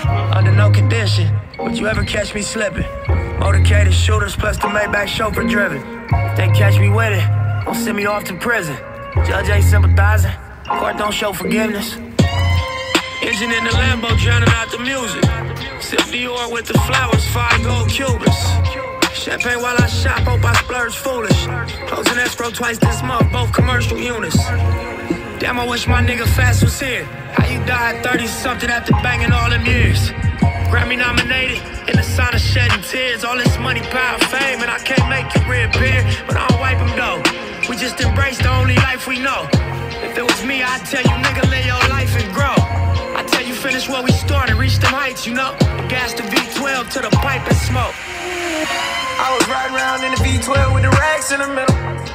under no condition would you ever catch me slipping. Motorcaded shooters plus the Maybach chauffeur driven. If they catch me with it, don't send me off to prison. Judge ain't sympathizing, court don't show forgiveness. Engine in the Lambo drowning out the music. Sip Dior with the flowers, 5 gold Cubans. Champagne while I shop, hope I splurge foolish. Closing escrow twice this month, both commercial units. Damn, I wish my nigga Fast was here. How you died 30-something after banging all them years? Grammy nominated, in the sign of shedding tears. All this money, power, fame, and I can't make you reappear. But I don't wipe them though. We just embrace the only life we know. If it was me, I'd tell you, nigga, live your life and grow. I tell you, finish where we started, reach them heights, you know. Gas the V12 to the pipe and smoke. I was riding around in the V12 with the racks in the middle.